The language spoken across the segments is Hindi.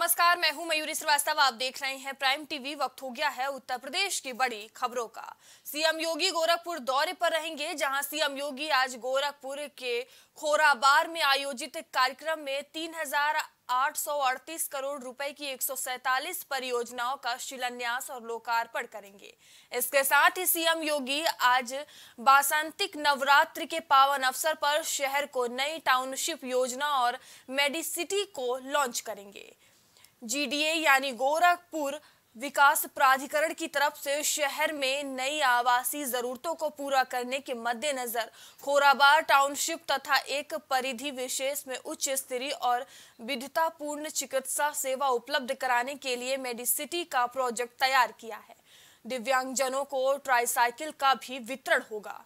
नमस्कार, मैं हूं मयूरी श्रीवास्तव। आप देख रहे हैं प्राइम टीवी। वक्त हो गया है उत्तर प्रदेश की बड़ी खबरों का। सीएम योगी गोरखपुर दौरे पर रहेंगे, जहां सीएम योगी आज गोरखपुर के खोराबार में आयोजित कार्यक्रम में 3,838 करोड़ रुपए की 147 परियोजनाओं का शिलान्यास और लोकार्पण करेंगे। इसके साथ ही सीएम योगी आज बासंतिक नवरात्रि के पावन अवसर पर शहर को नई टाउनशिप योजना और मेडिसिटी को लॉन्च करेंगे। जीडीए यानी गोरखपुर विकास प्राधिकरण की तरफ से शहर में नई आवासीय जरूरतों को पूरा करने के मद्देनजर खोराबार टाउनशिप तथा एक परिधि विशेष में उच्च स्तरीय और विविधतापूर्ण चिकित्सा सेवा उपलब्ध कराने के लिए मेडिसिटी का प्रोजेक्ट तैयार किया है। दिव्यांगजनों को ट्राईसाइकिल का भी वितरण होगा।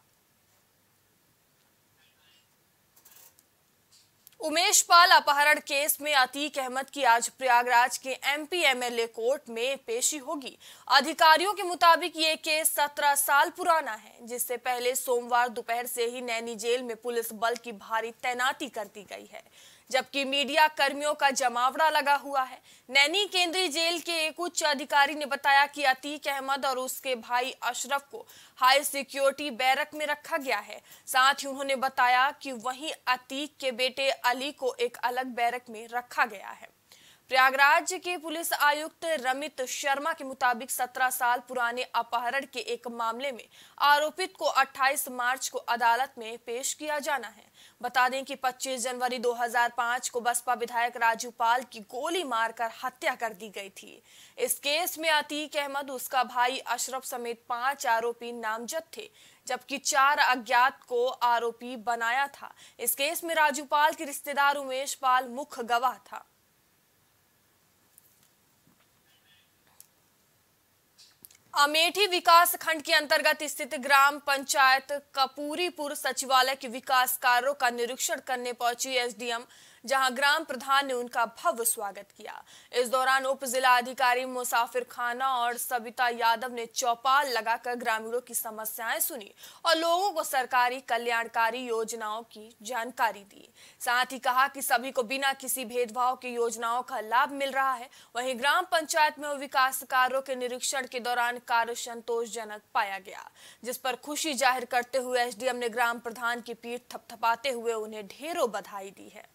उमेश पाल अपहरण केस में अतीक अहमद की आज प्रयागराज के एमपी एमएलए कोर्ट में पेशी होगी। अधिकारियों के मुताबिक ये केस 17 साल पुराना है, जिससे पहले सोमवार दोपहर से ही नैनी जेल में पुलिस बल की भारी तैनाती कर दी गई है, जबकि मीडिया कर्मियों का जमावड़ा लगा हुआ है। नैनी केंद्रीय जेल के एक उच्च अधिकारी ने बताया कि अतीक अहमद और उसके भाई अशरफ को हाई सिक्योरिटी बैरक में रखा गया है। साथ ही उन्होंने बताया कि वहीं अतीक के बेटे अली को एक अलग बैरक में रखा गया है। प्रयागराज के पुलिस आयुक्त रमित शर्मा के मुताबिक 17 साल पुराने अपहरण के एक मामले में आरोपित को 28 मार्च को अदालत में पेश किया जाना है। बता दें कि 25 जनवरी 2005 को बसपा विधायक राजू पाल की गोली मारकर हत्या कर दी गई थी। इस केस में अतीक अहमद, उसका भाई अशरफ समेत 5 आरोपी नामजद थे, जबकि 4 अज्ञात को आरोपी बनाया था। इस केस में राजू पाल के रिश्तेदार उमेश पाल मुख्य गवाह था। अमेठी विकास खंड के अंतर्गत स्थित ग्राम पंचायत कपूरीपुर सचिवालय के विकास कार्यों का निरीक्षण करने पहुंची एसडीएम, जहां ग्राम प्रधान ने उनका भव्य स्वागत किया। इस दौरान उप जिला अधिकारी मुसाफिर खाना और सविता यादव ने चौपाल लगाकर ग्रामीणों की समस्याएं सुनी और लोगों को सरकारी कल्याणकारी योजनाओं की जानकारी दी। साथ ही कहा कि सभी को बिना किसी भेदभाव की योजनाओं का लाभ मिल रहा है। वहीं ग्राम पंचायत में विकास कार्यों के निरीक्षण के दौरान कार्य संतोषजनक पाया गया, जिस पर खुशी जाहिर करते हुए एसडीएम ने ग्राम प्रधान की पीठ थपथपाते हुए उन्हें ढेरों बधाई दी है।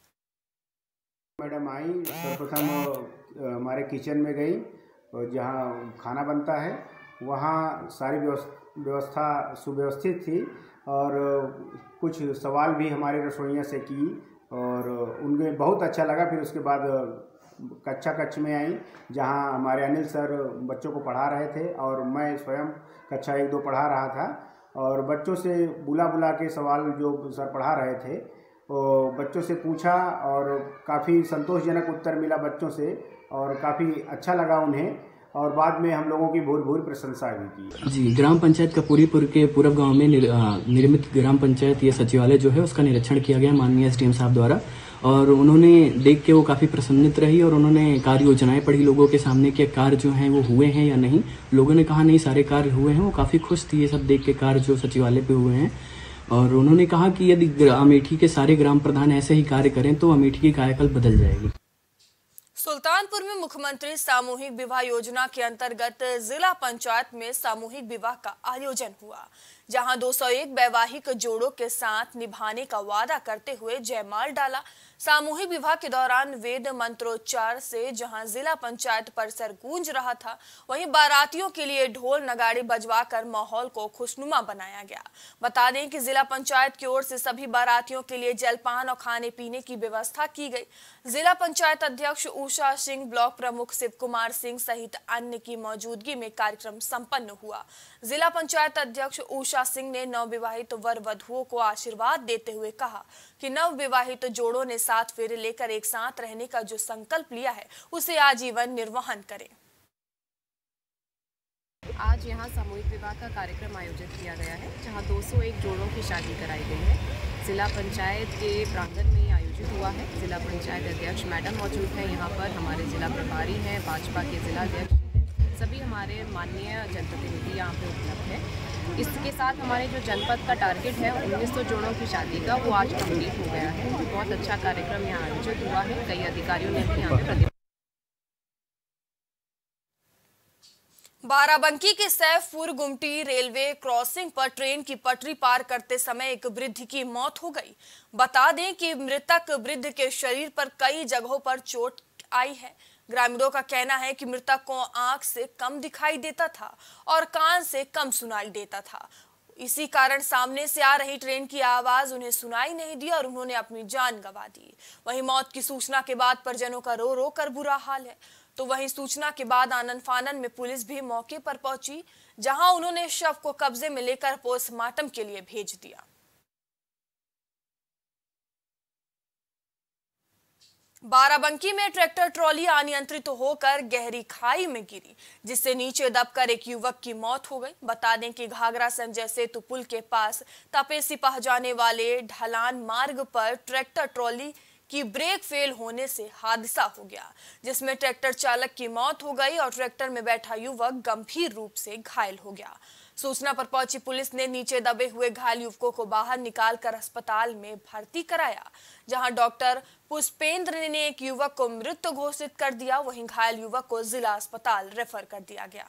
मैडम आई, सर्वप्रथम हमारे किचन में गई और जहाँ खाना बनता है वहाँ सारी व्यवस्था सुव्यवस्थित थी और कुछ सवाल भी हमारे रसोइया से की और उन्हें बहुत अच्छा लगा। फिर उसके बाद कक्षा में आई, जहाँ हमारे अनिल सर बच्चों को पढ़ा रहे थे और मैं स्वयं कक्षा 1-2 पढ़ा रहा था और बच्चों से बुला के सवाल जो सर पढ़ा रहे थे वो बच्चों से पूछा और काफ़ी संतोषजनक उत्तर मिला बच्चों से और काफ़ी अच्छा लगा उन्हें और बाद में हम लोगों की भूरी प्रशंसा भी की। जी, ग्राम पंचायत कपूरीपुर के पूरब गांव में निर्मित ग्राम पंचायत ये सचिवालय जो है उसका निरीक्षण किया गया माननीय एसडीएम साहब द्वारा और उन्होंने देख के वो काफ़ी प्रसन्नित रही और उन्होंने कार्य योजनाएं पढ़ी लोगों के सामने कि कार्य जो हैं वो हुए हैं या नहीं। लोगों ने कहा नहीं, सारे कार्य हुए हैं। वो काफ़ी खुश थी ये सब देख के कार्य जो सचिवालय पे हुए हैं और उन्होंने कहा कि यदि अमेठी के सारे ग्राम प्रधान ऐसे ही कार्य करें तो अमेठी की कायाकल्प बदल जाएगी। सुल्तानपुर में मुख्यमंत्री सामूहिक विवाह योजना के अंतर्गत जिला पंचायत में सामूहिक विवाह का आयोजन हुआ, जहां 201 वैवाहिक जोड़ों के साथ निभाने का वादा करते हुए जयमाल डाला। सामूहिक विवाह के दौरान वेद मंत्रोच्चार से जहां जिला पंचायत परिसर गूंज रहा था, वहीं बारातियों के लिए ढोल नगाड़े बजवाकर माहौल को खुशनुमा बनाया गया। बता दें कि जिला पंचायत की ओर से सभी बारातियों के लिए जलपान और खाने पीने की व्यवस्था की गई। जिला पंचायत अध्यक्ष उषा सिंह, ब्लॉक प्रमुख शिव कुमार सिंह सहित अन्य की मौजूदगी में कार्यक्रम संपन्न हुआ। जिला पंचायत अध्यक्ष उषा सिंह ने नवविवाहित वर वधुओं को आशीर्वाद देते हुए कहा कि नवविवाहित जोड़ों ने साथ फेरे लेकर एक साथ रहने का जो संकल्प लिया है उसे आजीवन निर्वहन करें। आज यहाँ सामूहिक विवाह का कार्यक्रम आयोजित किया गया है, जहाँ 201 जोड़ों की शादी कराई गई है। जिला पंचायत के प्रांगण में आयोजित हुआ है। जिला पंचायत अध्यक्ष मैडम मौजूद हैं यहाँ पर, हमारे जिला प्रभारी हैं, भाजपा के जिला अध्यक्ष हैं, सभी हमारे माननीय जनप्रतिनिधि यहाँ पे उपलब्ध हैं। इसके साथ हमारे जो जनपद का टारगेट है 1900 जोड़ों की शादी का, वो आज कंप्लीट हो गया है। बहुत अच्छा कार्यक्रम यहाँ आयोजित हुआ है। कई अधिकारियों ने भी यहाँ पे बाराबंकी के सैफपुर गुमटी रेलवे क्रॉसिंग पर ट्रेन की पटरी पार करते समय एक वृद्ध की मौत हो गई। बता दें कि मृतक वृद्ध के शरीर पर कई जगहों पर चोट आई है। ग्रामीणों का कहना है कि मृतक को आंख से कम दिखाई देता था और कान से कम सुनाई देता था। इसी कारण सामने से आ रही ट्रेन की आवाज उन्हें सुनाई नहीं दी और उन्होंने अपनी जान गंवा दी। वहीं मौत की सूचना के बाद परिजनों का रो रो कर बुरा हाल है। तो वहीं सूचना के बाद आनन फानन में पुलिस भी मौके पर पहुंची, जहां उन्होंने शव को कब्जे में लेकर पोस्टमार्टम के लिए भेज दिया। बाराबंकी में ट्रैक्टर ट्रॉली अनियंत्रित होकर गहरी खाई में गिरी, जिससे नीचे दबकर एक युवक की मौत हो गई। बता दें कि घाघरा संजय सेतु पुल के पास तपेसिपाह जाने वाले ढलान मार्ग पर ट्रैक्टर ट्रॉली की ब्रेक फेल होने से हादसा हो गया, जिसमें ट्रैक्टर चालक की मौत हो गई और ट्रैक्टर में बैठा युवक गंभीर रूप से घायल हो गया। सूचना पर पहुंची पुलिस ने नीचे दबे हुए घायल युवकों को बाहर निकालकर अस्पताल में भर्ती कराया, जहां डॉक्टर पुष्पेंद्र ने एक युवक को मृत घोषित कर दिया। वहीं घायल युवक को जिला अस्पताल रेफर कर दिया गया।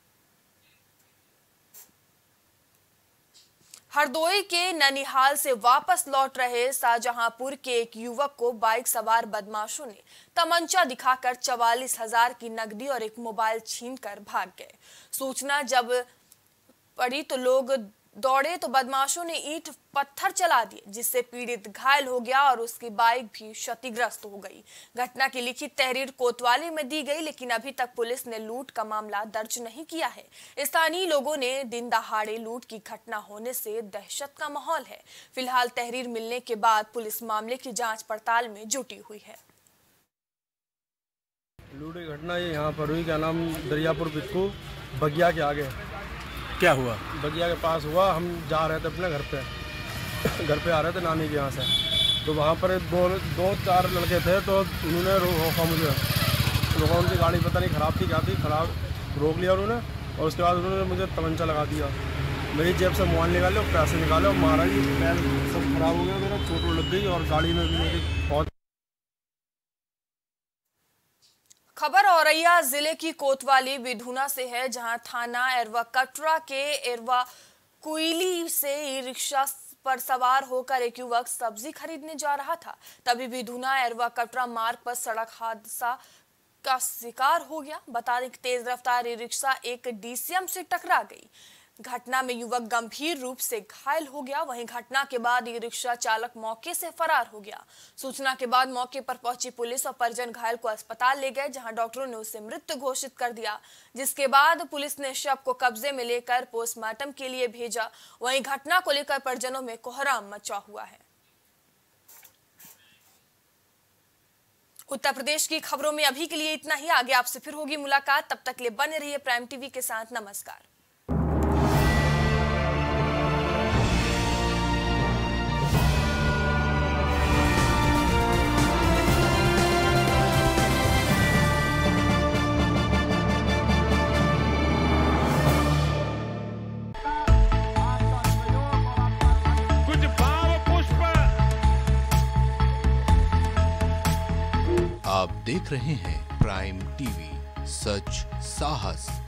हरदोई के ननिहाल से वापस लौट रहे शाहजहांपुर के एक युवक को बाइक सवार बदमाशों ने तमंचा दिखाकर 44,000 की नकदी और एक मोबाइल छीनकर भाग गए। सूचना जब पड़ी तो लोग दौड़े तो बदमाशों ने ईंट पत्थर चला दिए, जिससे पीड़ित घायल हो गया और उसकी बाइक भी क्षतिग्रस्त हो गई। घटना की लिखित तहरीर कोतवाली में दी गई, लेकिन अभी तक पुलिस ने लूट का मामला दर्ज नहीं किया है। स्थानीय लोगों ने दिन दहाड़े लूट की घटना होने से दहशत का माहौल है। फिलहाल तहरीर मिलने के बाद पुलिस मामले की जांच पड़ताल में जुटी हुई है। लूट की घटना ये यहाँ पर हुई, क्या नाम दरियापुर बिक्कू बगिया के आगे। क्या हुआ? बगिया के पास हुआ। हम जा रहे थे अपने घर पे आ रहे थे नानी के यहाँ से, तो वहाँ पर दो चार लड़के थे, तो उन्होंने रोका मुझे। रोका, उनकी गाड़ी पता नहीं ख़राब थी क्या थी, खराब रोक लिया उन्होंने और उसके बाद उन्होंने मुझे तमंचा लगा दिया। मेरी जेब से मोबाइल निकाले और पैसे निकाले और मारा जी। पैर सब खराब हो गया मेरा, चोट लग गई और गाड़ी में भी मेरी बहुत। खबर औरैया जिले की कोतवाली विधुना से है, जहां थाना एरवा कटरा के एरवा कुइली से ई रिक्शा पर सवार होकर एक युवक सब्जी खरीदने जा रहा था। तभी विधुना एरवा कटरा मार्ग पर सड़क हादसा का शिकार हो गया। बता दें कि तेज रफ्तार ई रिक्शा एक डीसीएम से टकरा गई। घटना में युवक गंभीर रूप से घायल हो गया। वहीं घटना के बाद ई रिक्शा चालक मौके से फरार हो गया। सूचना के बाद मौके पर पहुंची पुलिस और परिजन घायल को अस्पताल ले गए, जहां डॉक्टरों ने उसे मृत घोषित कर दिया, जिसके बाद पुलिस ने शव को कब्जे में लेकर पोस्टमार्टम के लिए भेजा। वहीं घटना को लेकर परिजनों में कोहराम मचा हुआ है। उत्तर प्रदेश की खबरों में अभी के लिए इतना ही। आगे आपसे फिर होगी मुलाकात, तब तक के लिए बने रहिए प्राइम टीवी के साथ। नमस्कार। आप देख रहे हैं प्राइम टीवी, सच साहस